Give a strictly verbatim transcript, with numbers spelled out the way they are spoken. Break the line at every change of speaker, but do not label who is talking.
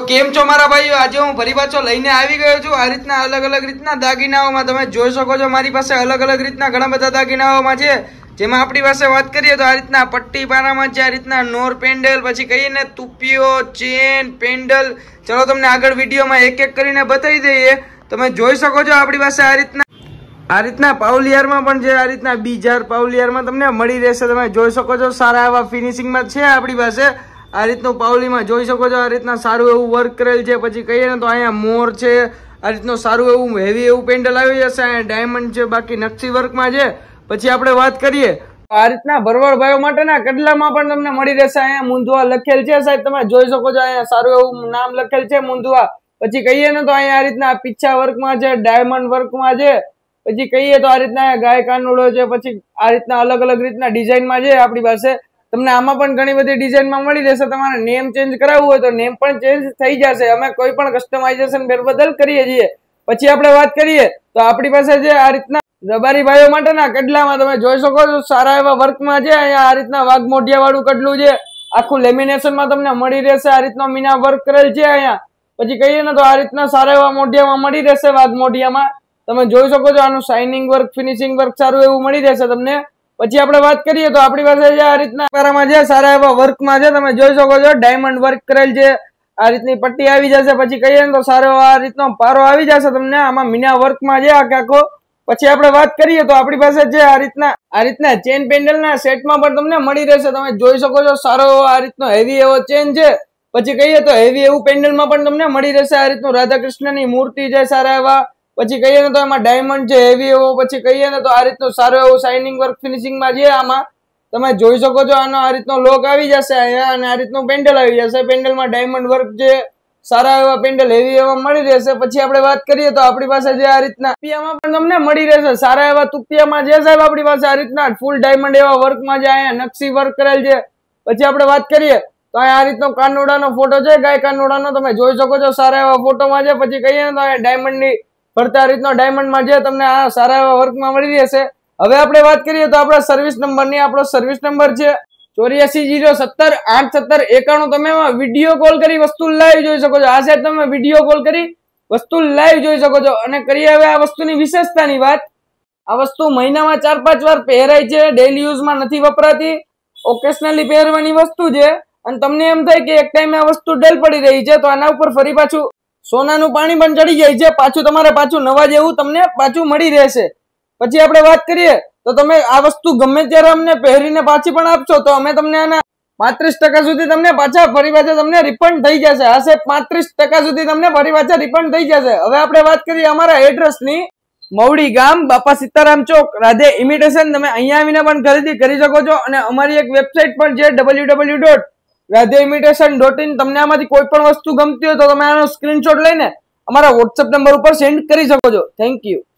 કેમ છો મારા ભાઈઓ? આજે હું ફરી પાછો લઈને આવી ગયો છું આ રીતના અલગ અલગ રીતના દાગીનાઓમાં. તમે જોઈ શકો છો મારી પાસે અલગ અલગ રીતના ઘણા બધા દાગીનાઓમાં છે, જેમાં આપણી પાસે વાત કરીએ તો આ રીતના પટ્ટી પારામાં છે, આ રીતના નોર પેન્ડલ, પછી કહીએ ને તુપિયો, ચેન, પેન્ડલ. ચલો તમને આગળ વિડીયોમાં એક એક કરીને બતાવી દઈએ. તમે જોઈ શકો છો આપણી પાસે આ રીતના આ રીતના પાઉલિયારમાં પણ છે, આ રીતના બીજાર પાઉલિયારમાં તમને મળી રહેશે. તમે જોઈ શકો છો સારા એવા ફિનિશિંગમાં છે આપણી પાસે. આ રીતનું પાઉલીમાં જોઈ શકો છો આ રીતના સારું એવું વર્ક કરેલ છે. પછી કહીએ ને તો અહીંયા મોર છે, આ રીતનું સારું એવું હેવી એવું પેન્ડલ આવી જશે. અહીંયા ડાયમંડ છે, બાકી નકશી વર્કમાં છે. પછી આપણે વાત કરીએ આ રીતના ભરવાડ ભાઈઓ માટેના કડલામાં પણ તમને મળી રહેશે. અહીંયા મુંદવા લખેલ છે સાહેબ, તમે જોઈ શકો છો અહીંયા સારું એવું નામ લખેલ છે મુંદવા. પછી કહીએ ને તો અહીંયા આ રીતના પીછા વર્કમાં છે, ડાયમંડ વર્કમાં છે. પછી કહીએ તો આ રીતના ગાય કાનુડો છે. પછી આ રીતના અલગ અલગ રીતના ડિઝાઇનમાં છે આપણી પાસે. તમને આમાં પણ ઘણી બધી ડિઝાઇનમાં મળી રહેશે. તમારે નેમ ચેન્જ કરાવવું હોય તો નેમ પણ ચેન્જ થઈ જશે. અમે કોઈ પણ કસ્ટમાઇઝેશન ફેરબદલ કરીએ છીએ. પછી આપણે વાત કરીએ તો આપણી પાસે જે આ રીતના રબારી ભાઈઓ માટેના કડલામાં તમે જોઈ શકો છો સારા એવા વર્કમાં છે. અહીંયા આ રીતના વાઘ મોઢિયા વાળું કડલું છે, આખું લેમિનેશનમાં તમને મળી રહેશે. આ રીતનો મીના વર્ક કરેલ છે અહીંયા. પછી કહીએ ને તો આ રીતના સારા એવા મોઢિયામાં મળી રહેશે. વાઘ મોઢિયામાં તમે જોઈ શકો છો આનું શાઇનિંગ વર્ક, ફિનિશિંગ વર્ક સારું એવું મળી રહેશે તમને. પછી આપણે વાત કરીએ તો આપણી પાસે જે આ રીતના પારામાં છે સારા એવા વર્કમાં છે, તમે જોઈ શકો છો ડાયમંડ વર્ક કરેલ છે. આ રીતની પટ્ટી આવી જશે. પછી કહીએ ને તો સારો આ રીતનો પારો આવી જશે તમને. આમાં મીના વર્કમાં છે આખે આખો. પછી આપણે વાત કરીએ તો આપણી પાસે છે આ રીતના આ રીતના ચેન પેન્ડલના સેટમાં પણ તમને મળી રહેશે. તમે જોઈ શકો છો સારો આ રીતનો હેવી એવો ચેન છે. પછી કહીએ તો હેવી એવું પેન્ડલમાં પણ તમને મળી રહેશે. આ રીતનું રાધા કૃષ્ણની મૂર્તિ છે સારા એવા. પછી કહીએ ને તો એમાં ડાયમંડ છે હેવી એવો. પછી કહીએ ને તો આ રીતનું સારું એવું શાઇનિંગ વર્ક ફિનિશિંગમાં છે. આમાં તમે જોઈ શકો છો આનો આ રીતનો લોક આવી જશે અહીંયા, અને આ રીતનું પેન્ડલ આવી જશે. પેન્ડલમાં ડાયમંડ વર્ક છે, સારા એવા પેન્ડલ હેવી એવા મળી રહેશે. પછી આપણે વાત કરીએ તો આપણી પાસે જે આ રીતના તુપિયામાં પણ તમને મળી રહેશે. સારા એવા તુપિયામાં છે સાહેબ આપણી પાસે આ રીતના ફૂલ ડાયમંડ એવા વર્કમાં છે. અહીંયા નકશી વર્ક કરેલ છે. પછી આપણે વાત કરીએ તો અહીંયા આ રીતનો કાનુડાનો ફોટો છે, ગાય કાનુડાનો, તમે જોઈ શકો છો સારા એવા ફોટોમાં છે. પછી કહીએ ને તો અહીંયા ડાયમંડની ફરતા રીતનો ડાયમંડમાં જે તમને આ સારા એવા વર્કમાં મળી રહેશે. હવે આપણે વાત કરીએ તો આપણા સર્વિસ નંબરની. આપણો સર્વિસ નંબર છે ચોર્યાસી જીરો સત્તર આઠ સત્તર એકાણું. તમે વિડીયો કોલ કરી વસ્તુ લાઈવ જોઈ શકો છો. આ સાહેબ તમે વિડીયો કોલ કરી વસ્તુ લાઈવ જોઈ શકો છો. અને કરીએ હવે આ વસ્તુની વિશેષતાની વાત. આ વસ્તુ મહિનામાં ચાર પાંચ વાર પહેરાય છે, ડેલી યુઝમાં નથી વપરાતી, ઓકેશનલી પહેરવાની વસ્તુ છે. અને તમને એમ થાય કે એક ટાઈમે આ વસ્તુ ડલ પડી રહી છે તો આના ઉપર ફરી પાછું સોનાનું પાણી પણ ચડી જાય છે. પાછું તમારે પાછું નવા જેવું તમને પાછું મળી રહેશે. પછી આપણે વાત કરીએ તો તમે આ વસ્તુ ગમે ત્યારે અમને પહેરીને પાછી પણ આપશો તો અમે તમને આના પાંત્રીસ ટકા સુધી તમને પાછા ફરી પાછા તમને રિફંડ થઈ જશે. આ છે પાંત્રીસ ટકા સુધી તમને ફરી પાછા રિફંડ થઈ જશે. હવે આપણે વાત કરીએ અમારા એડ્રેસની. મવડી ગામ, બાપા સીતારામ ચોક, રાધે ઇમિટેશન. તમે અહીંયા આવીને પણ ખરીદી કરી શકો છો. અને અમારી એક વેબસાઇટ પણ છે W W dot Radhe imitation dot in. તમને આમાંથી કોઈ પણ વસ્તુ ગમતી હોય તો તમે આનો સ્ક્રીનશોટ લઈને અમારા વોટ્સએપ નંબર ઉપર સેન્ડ કરી શકો છો. Thank you.